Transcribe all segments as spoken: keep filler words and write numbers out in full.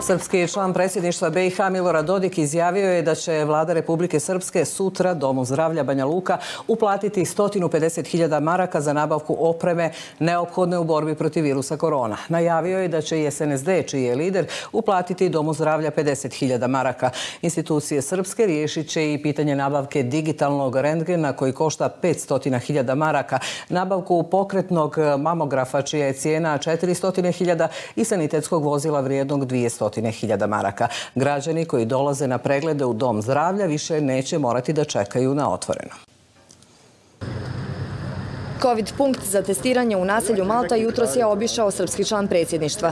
Srpski član predsjedništva B i H Milorad Dodik izjavio je da će vlada Republike Srpske sutra Domu zdravlja Banja Luka uplatiti sto pedeset hiljada maraka za nabavku opreme neophodne u borbi protiv virusa korona. Najavio je da će i S N S D, čiji je lider, uplatiti Domu zdravlja pedeset hiljada maraka. Institucije Srpske riješit će i pitanje nabavke digitalnog rentgena koji košta petsto hiljada maraka, nabavku pokretnog mamografa čija je cijena četiristo hiljada i sanitetskog vozila vrijednog dvjesto hiljada maraka. Građani koji dolaze na preglede u Dom zdravlja više neće morati da čekaju na otvoreno. Covid punkt za testiranje u naselju Malta jutros je obišao srpski član predsjedništva.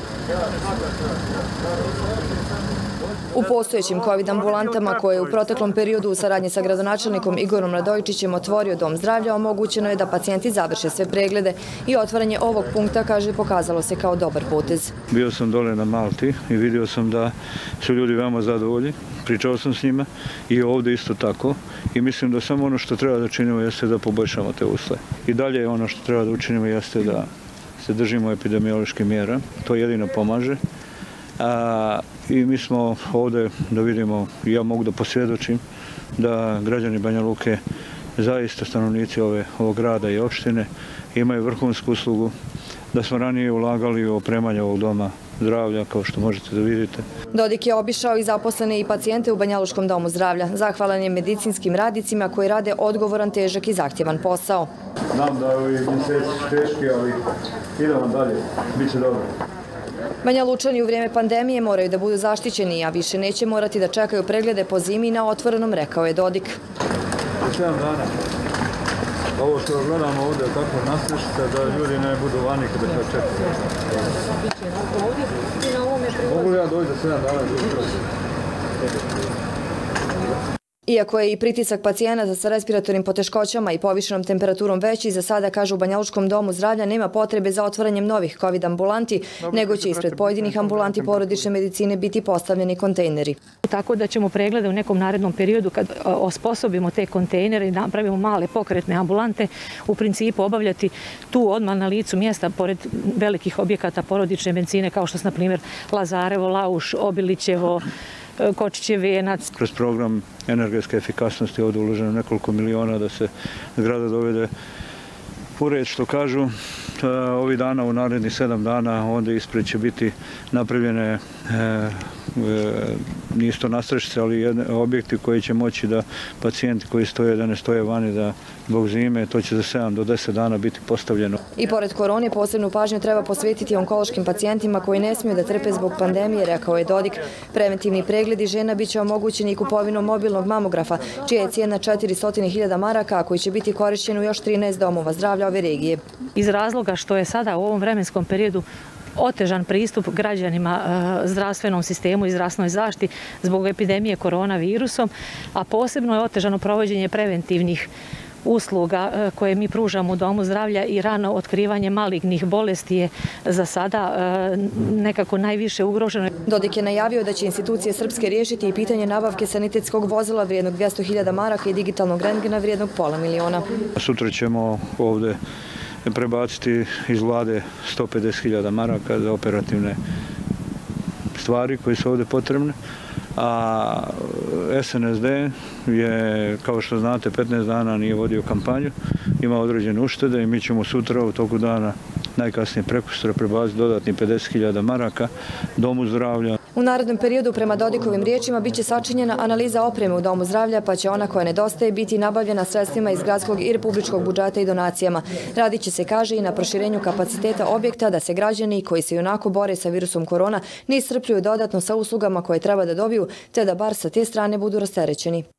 U postojećim Covid ambulantama koje je u proteklom periodu u saradnji sa gradonačelnikom Igorom Radojičićem otvorio Dom zdravlja, omogućeno je da pacijenti završe sve preglede i otvaranje ovog punkta, kaže, pokazalo se kao dobar potez. Bio sam dole na Malti i vidio sam da su ljudi veoma zadovoljni. Pričao sam s njima i ovdje isto tako i mislim da samo ono što treba da činimo jeste da poboljšamo te uslove. I dalje ono što treba da učinimo jeste da se držimo epidemioloških mjera. To jedino pomaže. A, i mi smo ovdje da vidimo, ja mogu da posvjedočim da građani Banja Luke, zaista stanovnici ove, ovog grada i opštine, imaju vrhunsku uslugu, da smo ranije ulagali u opremanje ovog doma zdravlja, kao što možete da vidite. Dodik je obišao i zaposlene i pacijente u Banjaluškom domu zdravlja. Zahvalan je medicinskim radnicima koji rade odgovoran, težak i zahtjevan posao. Znam da je ovi mjeseci teški, ali idemo dalje, bit će dobro. Banjalučani u vrijeme pandemije moraju da budu zaštićeni, a više neće morati da čekaju preglede po zimi na otvorenom, rekao je Dodik. sedam dana. Ovo što gledamo ovdje je tako nastrešite da ljudi ne budu vani kada kad čekaju. Mogu li ja doći za sedam dana? Iako je i pritisak pacijenata sa respiratornim poteškoćama i povišenom temperaturom veći, za sada, kažu u Banjaluškom domu zdravlja, nema potrebe za otvaranjem novih Covid ambulanti, nego će ispred pojedinih ambulanti porodične medicine biti postavljeni kontejneri. Tako da ćemo preglede u nekom narednom periodu, kad osposobimo te kontejnere i napravimo male pokretne ambulante, u principu obavljati tu odmah na licu mjesta, pored velikih objekata porodične medicine, kao što su, na primjer, Lazarevo, Lauš, Obilićevo, Kočićev Venac. Kroz program energetske efikasnosti ovdje uloženo nekoliko miliona da se zgrada dovede u red, što kažu. Ovih dana, u narednih sedam dana, onda ispred će biti napravljene nije to nastrešnice, ali objekti koji će moći da pacijenti koji stoje, da ne stoje vani, da zbog zime, to će za sedam do deset dana biti postavljeno. I pored korone posebnu pažnju treba posvetiti onkološkim pacijentima koji ne smiju da trpe zbog pandemije, rekao je Dodik. Preventivni pregledi žena bit će omogućeni i kupovinom mobilnog mamografa, čija je cijena četiristo hiljada maraka, a koji će biti korišćen u još trinaest domova zdravlja ove regije. Iz razloga što je sada u ovom vremenskom periodu otežan pristup građanima zdravstvenom sistemu i zdravstvenoj zaštiti zbog epidemije koronavirusom, a posebno je otežano provođenje preventivnih usluga koje mi pružamo u Domu zdravlja i rano otkrivanje malignih bolesti je za sada nekako najviše ugroženo. Dodik je najavio da će institucije Srpske riješiti i pitanje nabavke sanitetskog vozila vrijednog dvjesto hiljada maraka i digitalnog rentgena vrijednog pola miliona. Sutra ćemo ovdje prebaciti iz vlade sto pedeset hiljada maraka za operativne stvari koje su ovdje potrebne, a S N S D je, kao što znate, petnaest dana nije vodio kampanju, ima određene uštede i mi ćemo sutra u toku dana, najkasnije prekosutra, prebaciti dodatnih pedeset hiljada maraka Domu zdravlja. U narednom periodu, prema Dodikovim riječima, bit će sačinjena analiza opreme u Domu zdravlja, pa će ona koja nedostaje biti nabavljena sredstvima iz gradskog i republičkog budžeta i donacijama. Radit će se, kaže, i na proširenju kapaciteta objekta da se građani koji se ionako bore sa virusom korona ne iscrpljuju dodatno sa uslugama koje treba da dobiju, te da bar sa te strane budu rasterećeni.